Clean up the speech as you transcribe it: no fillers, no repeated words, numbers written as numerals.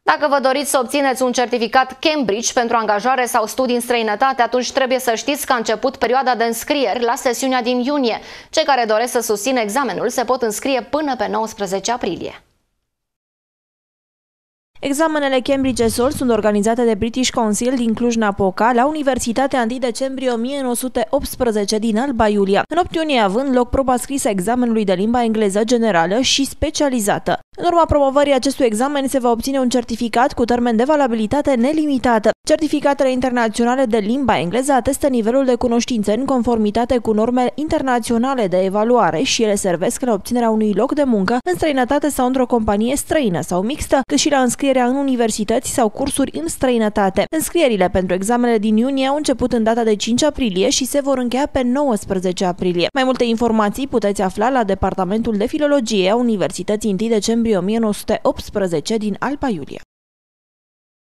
Dacă vă doriți să obțineți un certificat Cambridge pentru angajare sau studii în străinătate, atunci trebuie să știți că a început perioada de înscrieri la sesiunea din iunie. Cei care doresc să susțină examenul se pot înscrie până pe 19 aprilie. Examenele Cambridge ESOL sunt organizate de British Council din Cluj-Napoca la Universitatea 1 decembrie 1918 din Alba Iulia, în 8 iunie având loc proba scrisă examenului de limba engleză generală și specializată. În urma promovării acestui examen se va obține un certificat cu termen de valabilitate nelimitată. Certificatele internaționale de limba engleză atestă nivelul de cunoștințe în conformitate cu normele internaționale de evaluare și ele servesc la obținerea unui loc de muncă în străinătate sau într-o companie străină sau mixtă, cât și la înscrierea în universități sau cursuri în străinătate. Înscrierile pentru examenele din iunie au început în data de 5 aprilie și se vor încheia pe 19 aprilie. Mai multe informații puteți afla la Departamentul de Filologie a Universității 1 decembrie 1918 din Alba Iulia.